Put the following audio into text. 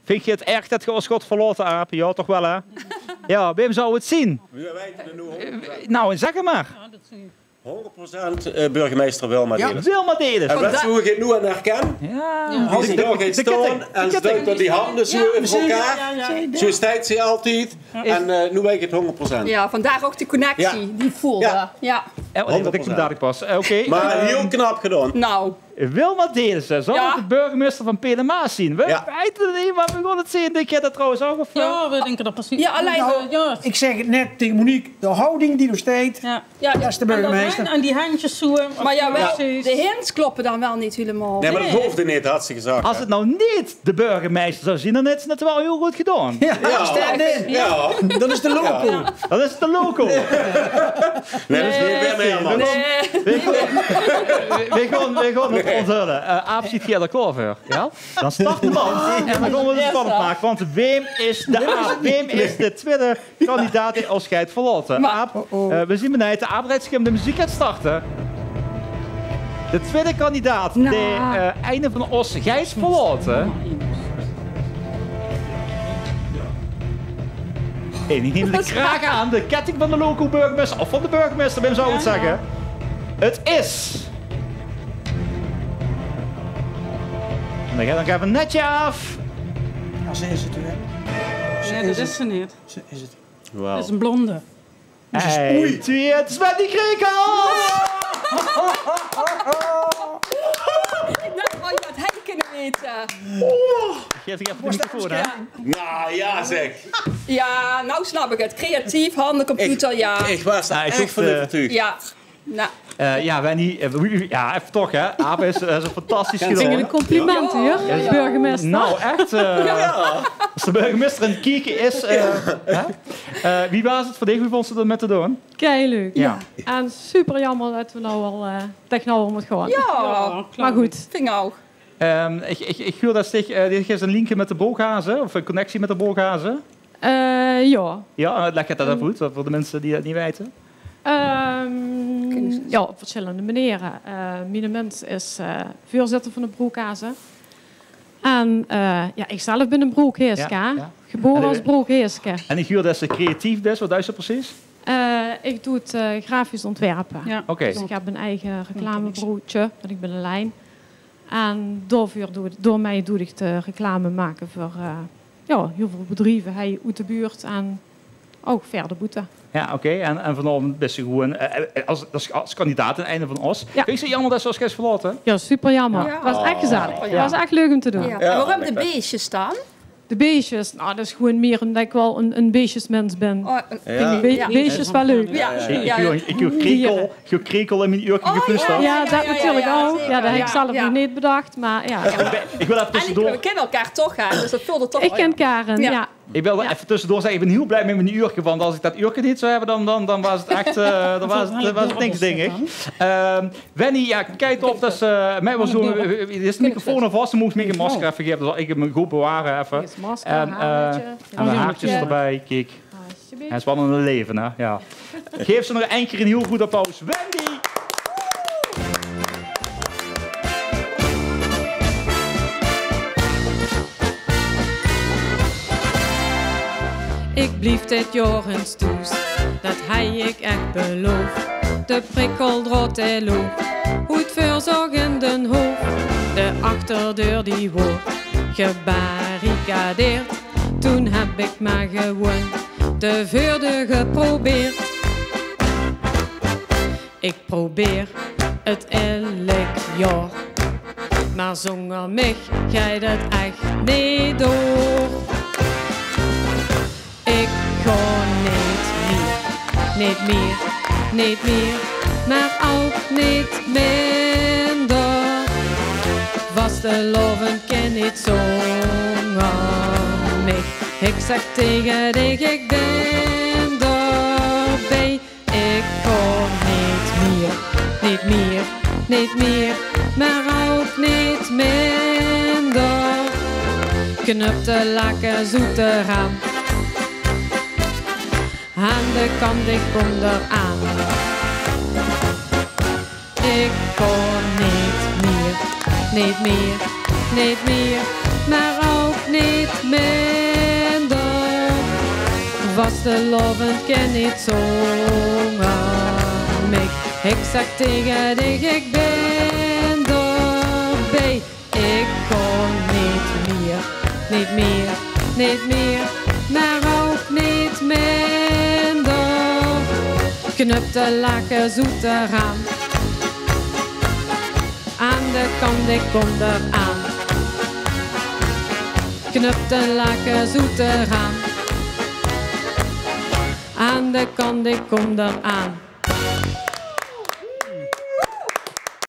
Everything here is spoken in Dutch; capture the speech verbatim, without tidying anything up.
Vind je het erg dat je ons God verlaten, Aap? Ja, toch wel, hè? Ja, Wim zou het zien. We weten er nu honderd. Nou, zeg het maar. honderd procent burgemeester Wilma Delis. Ja, Wilma Delis. En weet je hoe je het nu aan herkent? Ja. Als hij daar gaat staan en ze duikt door die handen zo over elkaar. Zo staat ze altijd. En uh, nu weet ik het honderd procent. Ja, vandaar ook de connectie Ja. die ik voelde. Ja. Ja. Oh, nee, dat ik toen dadelijk pas. Oké. Okay. Maar heel knap gedaan. Nou. Wilma Delissen, zal Ja. de burgemeester van Pelemaas zien? We Ja. weten het niet, maar we gaan het zien. Denk jij dat trouwens ook? Of, Ja, we denken dat precies. Ja, alleen... Nou, ja. ik zeg het net tegen Monique, de houding die er staat, Ja. Ja, dat is de burgemeester. En, en die handjes zo. maar ja, wel, Precies. de hints kloppen dan wel niet helemaal. Nee, maar dat hoefde niet, had ze gezegd. Als het nou niet de burgemeester zou zien, dan is het wel heel goed gedaan. Ja, Ja. stand in. Ja. Dat is de loco. Ja. Dat is de loco. Nee, dat is niet meer mee, man. Nee. We we gaan, we gaan het onthullen. Uh, Aap ziet Gerda klaar voor. Ja? Dan start de band. En dan gaan we het spannend maken. Want Wim is de Aap. Wim is de tweede kandidaat die als scheidt verlaten. Maar- Aap, uh, we zien beneden. De Aap rijdt zich om de muziek gaat starten. De tweede kandidaat Nou. die uh, einde van de os Gijs verlaten. En die neemt de kraag aan, de ketting van de local burgemeester, of van de burgemeester, Wim zou het zeggen. Het is... En dan gaan we even netje af. Ja, ze is het weer. Ze Nee, dat is ze niet. Ze is het. Wauw. Dat is een blonde. Hey, twee, het is met die Krekels! Ik dacht, oh, je had hij kunnen weten. Geef ik even de microfoon, hè? Nou ja, zeg. Ja, nou snap ik het. Creatief, handen, computer, ja. Ik was daar Ja, ik echt hoef, van eh, overtuigd. Ja. Nou, Uh, ja, Wendy, uh, ja, even toch, hè? Aap is, uh, is een fantastisch Kent gedaan. Een compliment Ja. hier, Ja, ja. burgemeester. Nou, echt. Uh, Als de burgemeester aan het kijken is. Uh, hè? Uh, wie was het voor dich? Wie vond ze dat met te doen? Keileuk. Ja. En super jammer dat we nou al uh, dat je nou al moet gaan. ja, Ja, Maar goed. vind ik ook. Um, ik, ik, ik wil dat stig, uh, dit geeft een linkje met de booghazen, of een connectie met de booghazen. Uh, ja. Ja, leg het dat even uit, voor de mensen die dat niet weten. Um, ja, op verschillende manieren. Uh, mijn mens is uh, voorzitter van de Broekhazen. En uh, ja, ik zelf ben een Broekheerske. Ja, ja. Geboren En, als uh, Broekheerske. En ik wil dat ze creatief is, wat is dat precies? Uh, ik doe het uh, grafisch ontwerpen. Ja. Oké. Dus ik heb een eigen reclamebureautje, want ik ben een lijn. En daarvoor doe, door mij doe ik de reclame maken voor uh, ja, heel veel bedrijven hier uit de buurt en ook verder boeten. Ja, oké. Okay. En, en vanavond best gewoon uh, als, als, als kandidaat aan het einde van Os. Ja. Vind je jammer dat ze als kerst verlaten? Ja, super jammer. Ja. Het was echt gezellig. Oh, Het ja. was echt leuk om te doen. Ja. Ja, En waarom de lekker. beestjes dan? De beestjes, nou, dat is gewoon meer omdat ik wel een, een beestjesmens ben. Oh, een- Ja. Be- Ja. Beestjes wel leuk. Ja, Ik, ja, ik, ja. wil- ik wil krekel, ik wil krekel in mijn uurtje Oh, geflusterd. Ja, dat ja, ja, natuurlijk ja, ook. zeker. Ja, dat heb ik Ja, zelf ja. nog niet bedacht, maar ja. Ik, ben- ik wil even En ik, tussendoor. we kennen elkaar toch, hè? Dus dat vulde toch Ik wel, ken ja. Karen, Ja. ja. Ik wil Ja. even tussendoor zeggen, ik ben heel blij met mijn uurtje. Want als ik dat uurtje niet zou hebben, dan, dan, dan was het echt uh, dan was het, uh, was het niks dingig. Um, Wendy, ja, kijk op. Dat is uh, mij wel zo. Dit is de microfoon of vast. Dan moet ik een masker even geven. Dus ik heb hem goed bewaren even. Hier is masker, En, uh, haartje. en de haartjes Ja. erbij. Kijk. Alsjeblieft. En spannende leven, hè? Ja. Geef ze nog één keer een heel goed applaus. Wendy! Ik blief dit jorgens toes, dat hij ik echt beloof. De prikkeldraad hij loopt, hoe het verzorg in den hoofd. De achterdeur die wordt gebarricadeerd. Toen heb ik maar gewoon de vuurde geprobeerd. Ik probeer het elk jaar, maar zonder mij gaat het echt niet door. Ik ga niet meer, niet meer, niet meer, maar ook niet minder. Vastelovend kan niet zonder mij. Ik zeg tegen dich, ik ben erbij. Ik ga niet meer, niet meer, niet meer, maar ook niet minder. Knupte lakken, zoete raam. Aan de kant, ik kom eraan. Ik kon niet meer, niet meer, niet meer, maar ook niet minder. Vaste lovend ken niet zomaar mij. Ik zeg tegen dich, ik ben erbij. Ik kon niet meer, niet meer, niet meer, maar ook niet minder. Knupte laken zoeter aan. Aan de kant, ik kom eraan. Knupte laken zoeter aan. Aan de kant, ik kom eraan.